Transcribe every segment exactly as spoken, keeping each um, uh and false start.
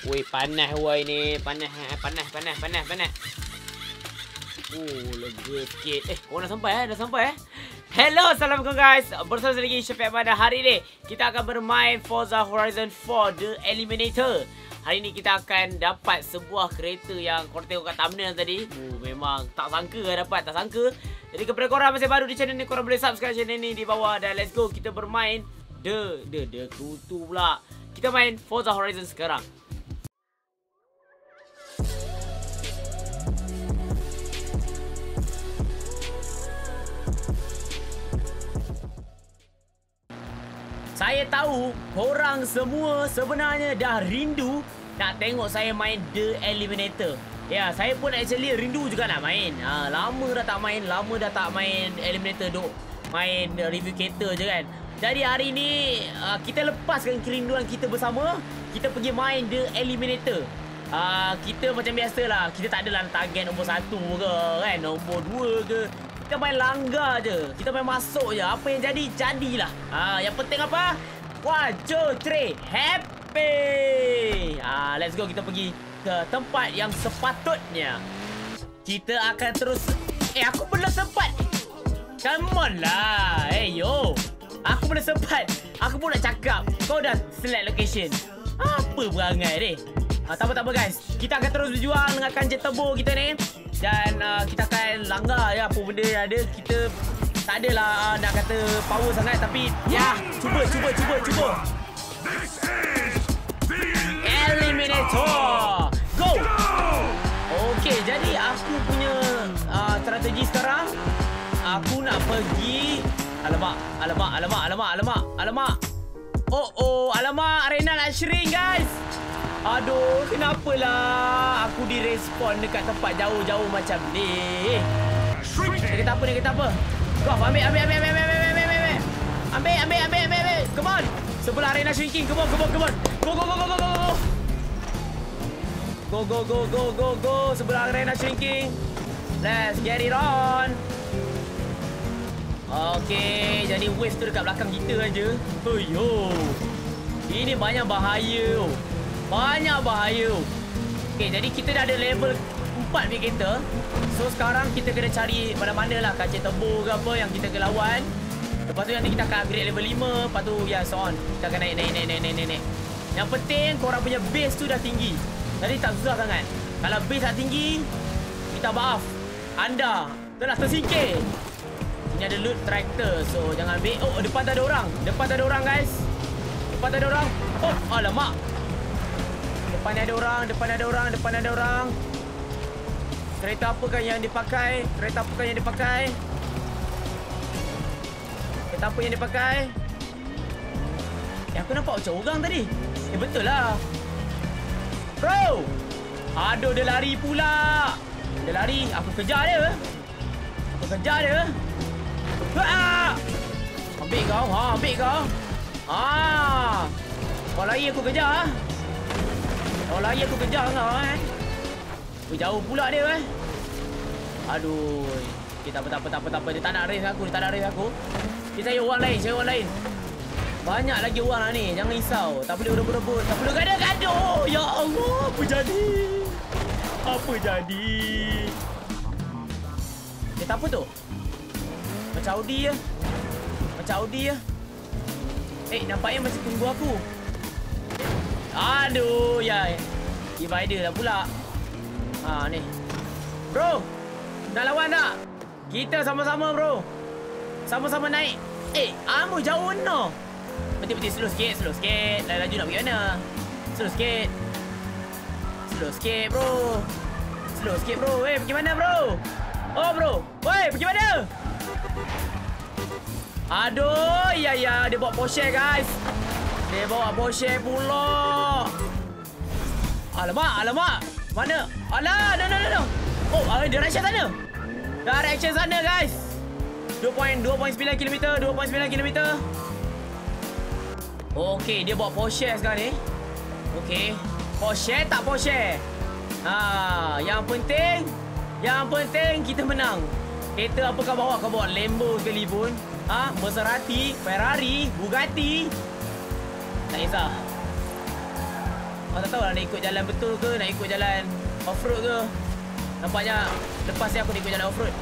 Woi, panas woi ni. Panas, panas, panas, panas, panas. Oh, lega sikit. Eh, korang dah sampai eh? Dah sampai eh? Hello, Assalamualaikum guys. Bersama saya lagi Syafiq pada hari ni. Kita akan bermain Forza Horizon four The Eliminator. Hari ni kita akan dapat sebuah kereta yang korang tengok kat thumbnail tadi. Oh, memang tak sangka lah dapat, tak sangka. Jadi kepada korang masih baru di channel ni, korang boleh subscribe channel ni di bawah. Dan let's go, kita bermain The, The, The Kutu pula. Kita main Forza Horizon sekarang. Saya tahu korang semua sebenarnya dah rindu nak tengok saya main The Eliminator. Ya, saya pun actually rindu juga nak main. Ha, lama dah tak main, lama dah tak main Eliminator, duk main review kereta je kan. Jadi hari ni uh, kita lepaskan kerinduan kita bersama. Kita pergi main The Eliminator. Uh, kita macam biasalah, kita tak adalah target nombor satu ke kan, nombor dua ke. Kita main langgar je. Kita main masuk je. Apa yang jadi, jadilah. Ha, yang penting apa? One, two, three. Happy. Ha, let's go. Kita pergi ke tempat yang sepatutnya. Kita akan terus... Eh, aku belum sempat. Come on lah. Eh, hey, yo. Aku belum sempat. Aku pun nak cakap. Kau dah select location. Apa perangai ni? Ha, tak apa-tak apa guys. Kita akan terus berjuang dengan kancil turbo kita ni. Dan uh, kita akan langgar ya apa benda yang ada. Kita tak adalah uh, nak kata power sangat. Tapi ya, cuba, cuba, cuba, cuba. Eliminator. Go. Okay, jadi aku punya uh, strategi sekarang. Aku nak pergi. Alamak, alamak, alamak, alamak, alamak, alamak. Oh, oh, alamak, arena nak shrink guys. Aduh, kenapalah aku direspon dekat tempat jauh-jauh macam ni. Dia kata apa, dia kata apa? Golf, ambil, ambil, ambil, ambil, ambil, ambil, ambil, ambil. Ambil, ambil, ambil, ambil, ambil. Come on. Sebelah arena shrinking. Come on, come on, come on. Go, go, go, go, go, go, go. Go, go, go, go, go, go. Sebelah arena shrinking. Let's get it on. Okay, jadi wave tu dekat belakang kita aja. Oh, yo. Ini banyak bahaya. Banyak bahaya. Okay, jadi kita dah ada level empat punya kereta. So sekarang kita kena cari mana-mana lah kancil turbo ke apa yang kita kena lawan. Lepas tu nanti kita akan upgrade level lima. Lepas tu ya, so on. Kita akan naik, naik, naik, naik, naik, naik. Yang penting korang punya base tu dah tinggi. Jadi tak susah sangat. Kalau base tak tinggi, minta maaf, anda telah tersingkir. Ini ada loot tractor. So jangan ambil. Oh, depan tak ada orang. Depan tak ada orang guys. Depan tak ada orang. Oh, alamak. Depan ada orang, depan ada orang, depan ada orang. Kereta apakah yang dipakai? Kereta apakah yang dipakai? Kereta apa yang dipakai? Eh, aku nampak macam orang tadi. Eh, betul lah. Bro! Aduh, dia lari pula. Dia lari. Aku kejar dia. Aku kejar dia. Haa! Ambil kau. Ha, ambil kau. Ah! Kau lari aku kejar. Kau lari aku kejar kau eh. Weh, jauh pula dia eh. Aduh. Okay, tak apa, tak apa, tak apa, tak apa. Dia tak nak race aku, dia tak nak race aku. Okay, saya orang lain, saya orang lain. Banyak lagi orang lah ni, jangan risau. Tak boleh rebut-rebut, tak boleh gaduh-gaduh. Ya Allah, apa jadi? Apa jadi? Eh, tak apa tu? Macam Audi je. Macam Audi je. Eh, nampaknya masih tunggu aku. Aduh, ya. Divider lah pula. Ha, ni. Bro, nak lawan tak? Kita sama-sama, bro. Sama-sama naik. Eh, amu jauh no. Berhenti-berhenti, slow sikit, slow sikit. Laju nak pergi mana? Slow sikit. Slow sikit, bro. Slow sikit, bro. Eh, pergi mana, bro? Oh, bro. Woi, pergi mana? Aduh, ya, ya. Dia bawa Porsche, guys. Dia bawa Porsche pula. Alamak, alamak. Mana? Alah, no, no, no, no. Oh, uh, direction sana. Direction sana, guys. dua koma sembilan kilometer, dua koma sembilan kilometer. Okey, dia bawa Porsche sekarang ni. Okey. Porsche tak Porsche. Ha, yang penting, yang penting kita menang. Kereta apa kau bawa? Kau bawa Lambo sekalipun. Ha, Maserati, Ferrari, Bugatti. Tak kisah. Oh, tak tahu lah nak ikut jalan betul ke, nak ikut jalan off-road ke. Nampaknya lepas ni aku nak ikut jalan off-road.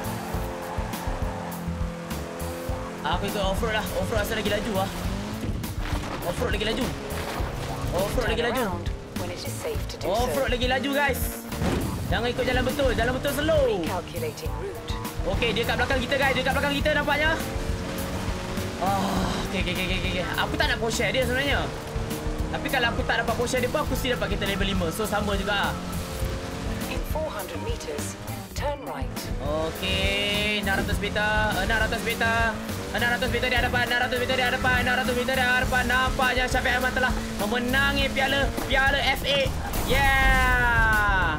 Aku ikut off-road lah. Off-road asal lagi laju lah. Off-road lagi laju. Off-road lagi laju. Off-road lagi laju guys. Jangan ikut jalan betul. Jalan betul slow. Okey, dia kat belakang kita guys. Dia kat belakang kita nampaknya. Oh, okey, okey, okey, okey. Aku tak nak post share dia sebenarnya. Tapi kalau aku tak dapat post share dia pun, aku mesti dapat kita level lima. So, sama juga. In four hundred meters, turn right. Okey, enam ratus meter. enam ratus meter. enam ratus meter di hadapan. enam ratus meter di hadapan. enam ratus meter di hadapan. Nampaknya Syafiq Ahmad telah memenangi piala piala F A. Yeah.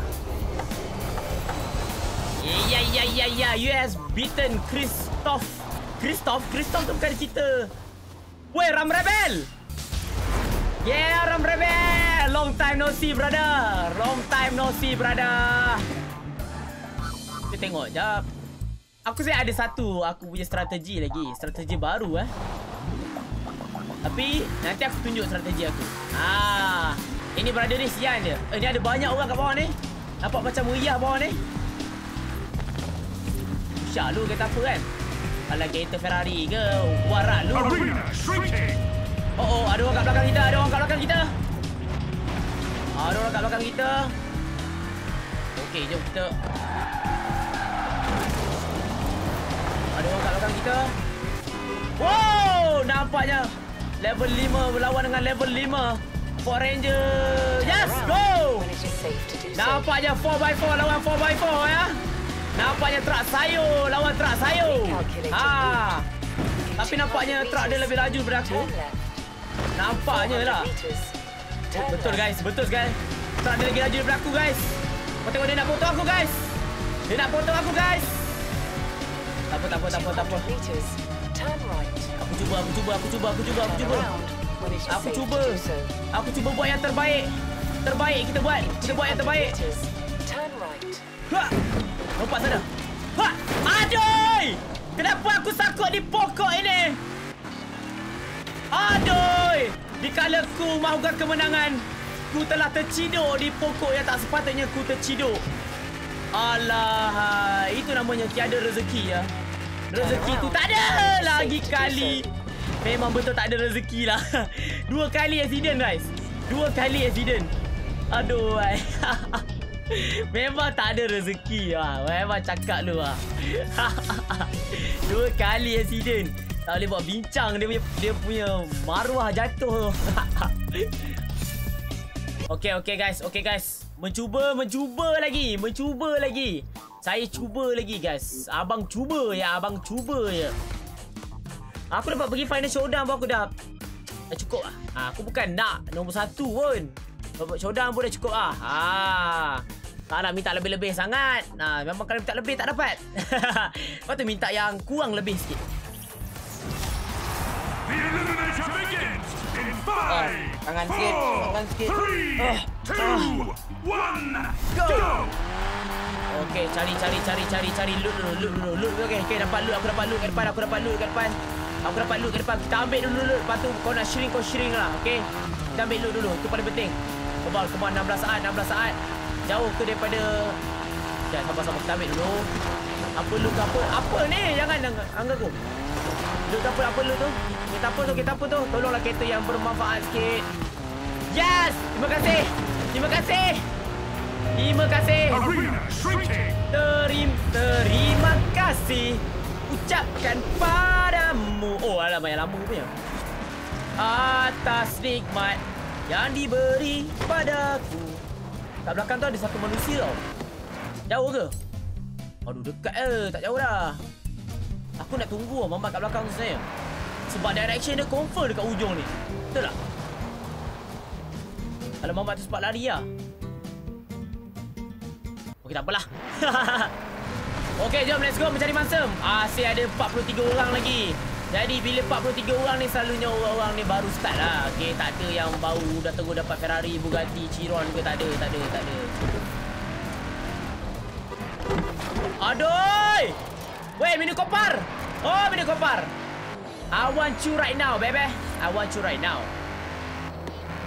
Ya, ya, ya, ya. U S beaten Christoph. Christoph? Christoph tu bukan kita. Weh, Ram Rebel. Yeah, Ram Rebel. Long time no see, brother. Long time no see, brother. Kita tengok jap. Aku saya ada satu aku punya strategi lagi. Strategi baru eh. Tapi nanti aku tunjuk strategi aku. Ah, ini brother ni sian je. Eh, ni ada banyak orang kat bawah ni. Nampak macam meriah bawah ni. Syak lu kata apa kan? Alah kereta Ferrari ke? Warak lu. Oh, oh, ada orang kat belakang kita. Ada orang kat belakang kita. Ada orang kat belakang kita. Okey, jom kita. Ada orang kat belakang kita. Wow, nampaknya level lima berlawan dengan level lima. Ford Ranger. Yes, go. Nampaknya four by four lawan four by four ya. Nampaknya truk sayur lawan truk sayur. Ha. Tapi nampaknya truk dia lebih laju daripada aku. Nampaknya lah. Betul guys, betul guys. Truk dia lagi laju daripada aku guys. Kau tengok dia nak potong aku guys. Dia nak potong aku guys. Tak apa, tak apa, tak apa, tak apa. Aku cuba, aku cuba, aku cuba, aku cuba, aku cuba. Aku cuba. Aku cuba buat yang terbaik. Terbaik kita buat. Kita buat yang terbaik. Ha! Nampak sana. Ha! Aduh! Kenapa aku sakut di pokok ini? Aduh! Dikala ku mahukan kemenangan, ku telah terciduk di pokok yang tak sepatutnya ku terciduk. Alah, itu namanya tiada rezeki ya. Rezeki tu tak ada lagi kali. Memang betul tak ada rezeki lah. Dua kali accident guys. Dua kali accident. Aduh. Memang tak ada rezeki lah. Memang cakap lu lah. Dua kali accident. Tak boleh buat bincang. Dia punya, dia punya maruah jatuh. Okay, okay guys. Okay guys. Mencuba, mencuba lagi. Mencuba lagi. Saya cuba lagi guys. Abang cuba ya. Abang cuba ya. Aku dapat pergi final showdown pun aku dah. Dah cukup lah. Ha, aku bukan nak nombor satu pun. Showdown pun dah cukup lah. Ha. Tak nak minta lebih-lebih sangat. Nah, memang kalau minta lebih tak dapat. Lepas tu minta yang kurang lebih sikit. Oh, tangan sikit, tangan sikit. Oh, two, one, go. Okey, cari cari cari cari cari loot dulu, loot dulu, loot. Okey, okey dapat loot, aku dapat loot kat depan, aku dapat loot kat depan. Aku dapat loot kat depan. Kita ambil dulu loot. Lepas tu kau nak shrink, kau shrink lah. Okey. Kita ambil loot dulu. Itu paling penting. Kebal, kebal enam belas saat, enam belas saat. Jauh ke daripada. Jangan sabar-sabar kita ambil dulu. Apa loot ke apa? Apa ni? Jangan angkat aku. Loot apa apa loot tu? Kita apa tu? Kita apa tu? Tolonglah kereta yang bermanfaat sikit. Yes! Terima kasih. Terima kasih. Terima kasih. Terim, terima kasih. Ucapkan padamu. Oh, alamak yang lama punya. Atas nikmat yang diberi padaku. Kat belakang tu ada satu manusia tau. Jauh ke? Aduh, dekat eh. Tak jauh dah. Aku nak tunggu Mamat kat belakang tu sebenarnya. Sebab direction dia confirm dekat ujung ni. Betul tak? Kalau Mamat tu sempat lari lah. Okey, tak apalah. Okey, jom let's go mencari mangsa. Asyik ada empat puluh tiga orang lagi. Jadi bila empat puluh tiga orang ni selalunya orang-orang ni baru start lah. Okey, tak ada yang baru dah tunggu dapat Ferrari, Bugatti, Chiron ke, tak ada, tak ada, tak ada. Aduh! Weh, minum kopar. Oh, minum kopar. I want you right now, baby. I want you right now.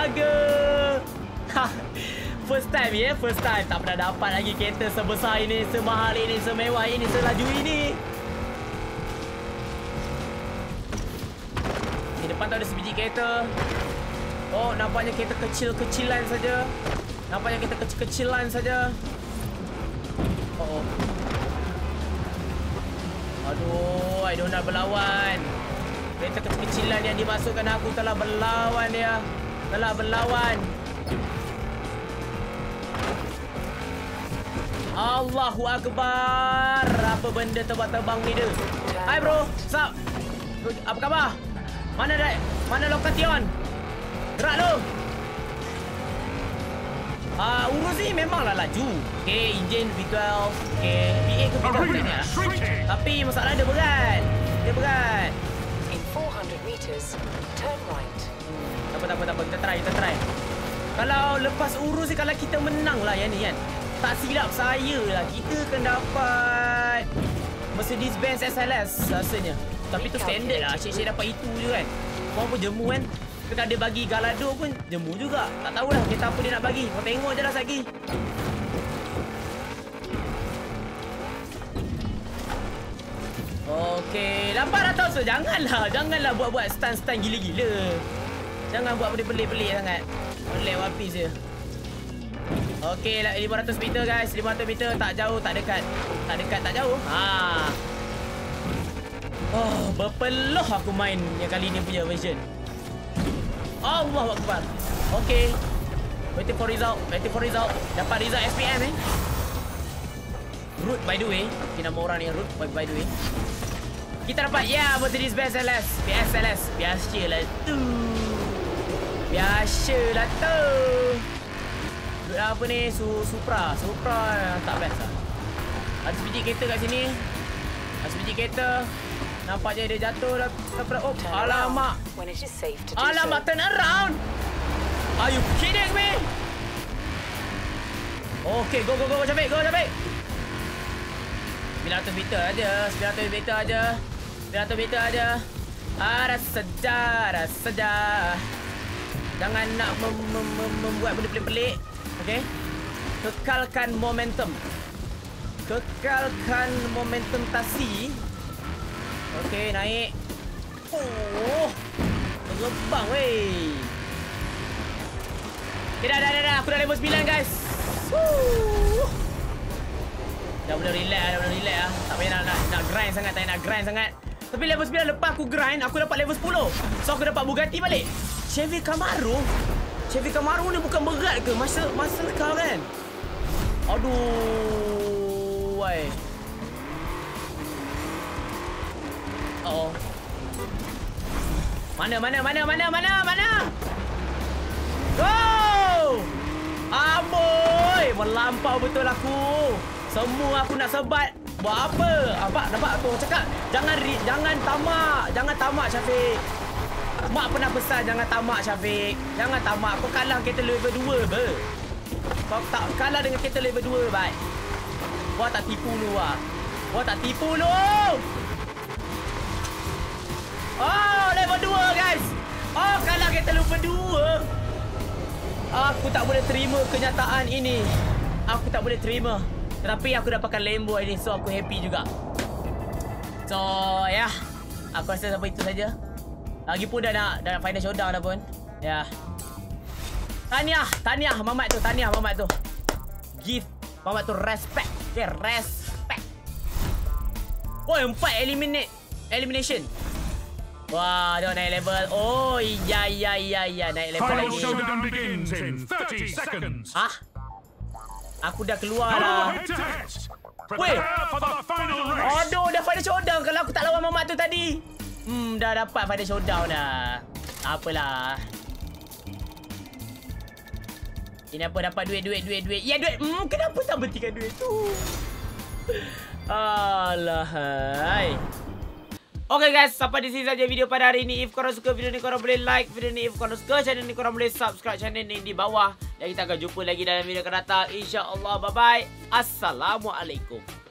Astaga. First time ya, yeah? First time. Tak pernah dapat lagi kereta sebesar ini, semahal ini, semewah ini, selaju ini. Di depan tu ada sebiji kereta. Oh, nampaknya kereta kecil-kecilan saja. Nampaknya kereta kecil-kecilan saja. Oh. Aduh, I don't nak berlawan. Kereta kecil-kecilan yang dimasukkan aku telah berlawan dia. Telah berlawan. Allahu Akbar. Apa benda terbang-terbang ni dia? Hai bro, sup? Apa khabar? Mana dah? Mana lokation? Gerak lu. Ah, uh, urus ni memanglah laju. Okay, enjin V twelve. Okay, V eight ke V twelve ni lah. Tapi masalah dia berat. Dia berat. In four hundred meters, turn right. Tak apa, tak apa, tak apa. Kita try, kita try. Kalau lepas urus ni, kalau kita menang lah yang ni kan. Tak silap saya lah. Kita akan dapat Mercedes-Benz S L S rasanya. Tapi tu standard lah. Asyik-asyik dapat itu je kan. Korang pun jemu kan. Kalau dia bagi Galado pun jemu juga. Tak tahulah kereta apa dia nak bagi. Kau tengok je lah lagi. Okey, lapan ratus. Janganlah. Janganlah buat-buat stun-stun gila-gila. Jangan buat benda pelik-pelik sangat. Pelik wapis je. Okey, lima ratus meter guys. lima ratus meter. Tak jauh, tak dekat. Tak dekat, tak jauh. Ha. Oh, berpeluh aku main yang kali ni punya version. Allahu Akbar. Okey. Waiting for result. Waiting for result. Dapat result S P M eh. Root by the way. Okay, nama orang ni Root by, by the way. Kita dapat ya, yeah, Mercedes-Benz S L S. B S L S. Biasalah tu. Biasalah tu. Root apa ni? Su Supra. Supra tak best lah. Ada sebiji kereta kat sini. Ada sebiji kereta. Nampaknya dia jatuh dah. Oh, alamak. Alamak, turn around. Are you kidding me? Okay, go, go, go, Syafiq. Go, Syafiq. sembilan ratus meter aja. sembilan ratus meter aja. sembilan ratus meter aja. Ada saja, ada saja. Jangan nak mem mem mem membuat benda pelik-pelik. Okay. Kekalkan momentum. Kekalkan momentum tasi. Okey, naik. Oh. Terbang weh. Okay, dah, dah, dah, dah. Aku dah level sembilan guys. Woo. Dah boleh relax, dah boleh relax ah. Tak payah nak, nak, nak grind sangat, tak payah nak grind sangat. Tapi level sembilan lepas aku grind, aku dapat level sepuluh. So aku dapat Bugatti balik. Chevy Camaro. Chevy Camaro ni bukan berat ke? Masa masa car kan? Aduh. Why? Oh. Mana mana mana mana mana mana? Go! Amboi, melampau betul aku. Semua aku nak sebat. Buat apa? Apa nampak tu cakap, jangan ri, jangan tamak, jangan tamak Syafiq. Mak pernah pesan jangan tamak Syafiq. Jangan tamak. Kau kalah kereta level dua be. Kau tak kalah dengan kereta level dua baik. Kau tak tipu lu ah. Kau tak tipu lu. Oh, level dua guys. Oh, kalah kereta level dua. Aku tak boleh terima kenyataan ini. Aku tak boleh terima. Tetapi aku dapatkan Lambo ini, so aku happy juga. So, ya. Yeah. Aku rasa sampai itu saja. Lagipun dah nak, dah nak final showdown dah pun. Ya. Yeah. Tahniah, tahniah Mamat tu, tahniah Mamat tu. Give Mamat tu respect. Okay, respect. Oh, empat eliminate. Elimination. Wah, dia naik level. Oh, iya, iya, iya, iya. Naik level Final lagi. showdown begins in thirty seconds. Hah? Aku dah keluar lah. Weh. Aduh, dah final showdown. Kalau aku tak lawan Mamat tu tadi. Hmm, dah dapat final showdown dah. Apalah. Ini apa, dapat duit, duit, duit, duit. Ya, duit. Hmm, kenapa tak berhentikan duit tu? Alahai. Okay guys, sampai di sini saja video pada hari ini. If korang suka video ni, korang boleh like video ni. If korang suka channel ni, korang boleh subscribe channel ni di bawah. Dan kita akan jumpa lagi dalam video akan datang. InsyaAllah, bye-bye. Assalamualaikum.